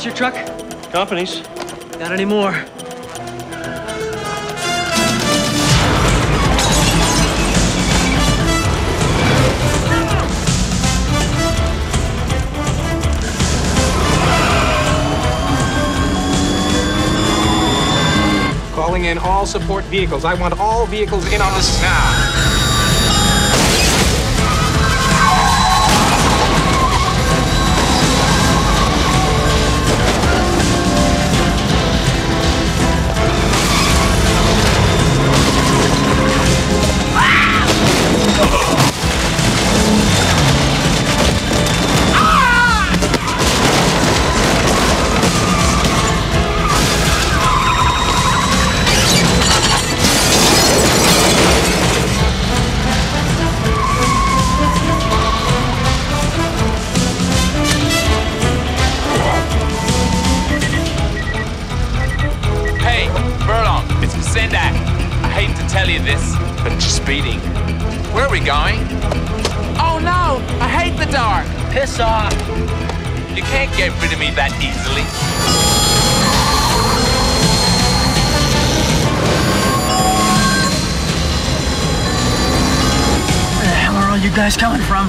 this your truck? Company's. Got any more? Calling in all support vehicles. I want all vehicles in on this now. Where are we going? Oh no! I hate the dark! Piss off! You can't get rid of me that easily. Where the hell are all you guys coming from?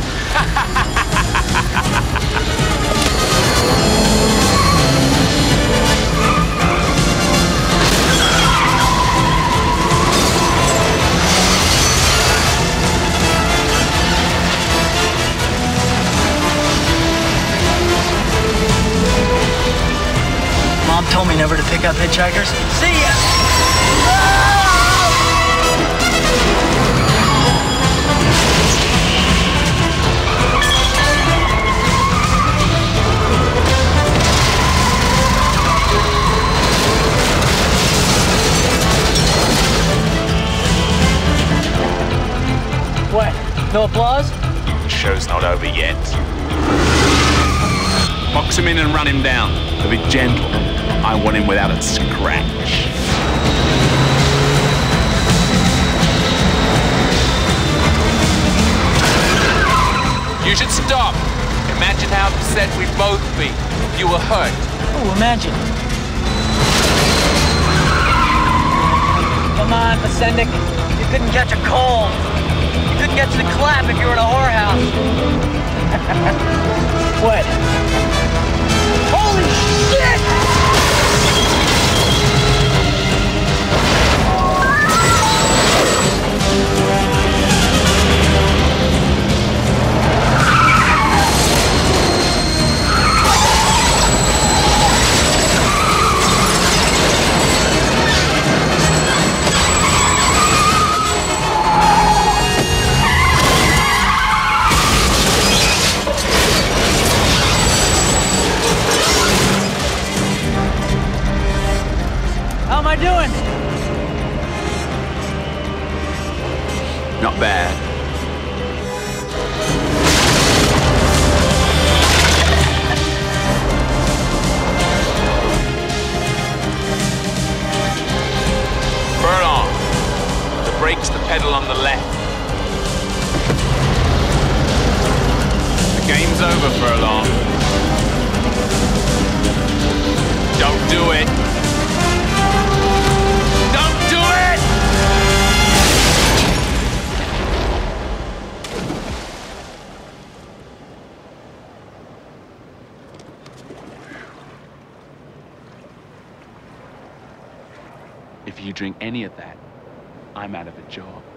Mom told me never to pick up hitchhikers. See ya! What? No applause? The show's not over yet. Box him in and run him down. But be gentle. I want him without a scratch. You should stop. Imagine how upset we'd both be if you were hurt. Oh, imagine. Come on, Pasendik. You couldn't catch a cold. You couldn't catch the clap if you were in a whorehouse. What? Holy shit! How am I doing? Not bad. Furlong. The brake's the pedal on the left. The game's over, Furlong. Don't do it. Don't do it! If you drink any of that, I'm out of a job.